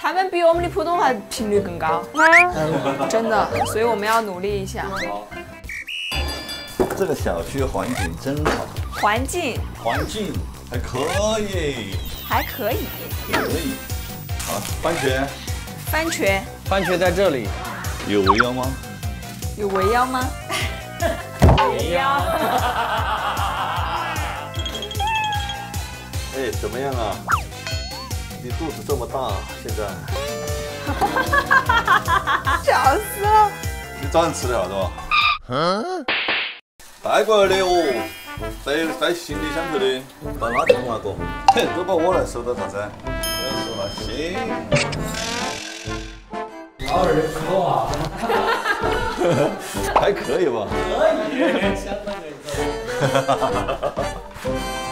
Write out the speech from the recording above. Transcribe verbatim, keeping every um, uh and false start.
他们比我们的普通话频率更高，真的，所以我们要努力一下。 这个小区环境真好， 环境环境还可以， 还可以。 可以。好，番茄， 番茄， 番茄在这里。 有围腰吗？ 有围腰吗？围腰。 哎，怎么样啊？你肚子这么大，现在。 笑死了！ 你早上吃的啥子吧？嗯。带过来的哦，带带行李箱头的，到哪地方那个？嘿，都把我来收到啥子？不要收了，行。 老二的普通话。 还可以吧？ 可以，相当可以。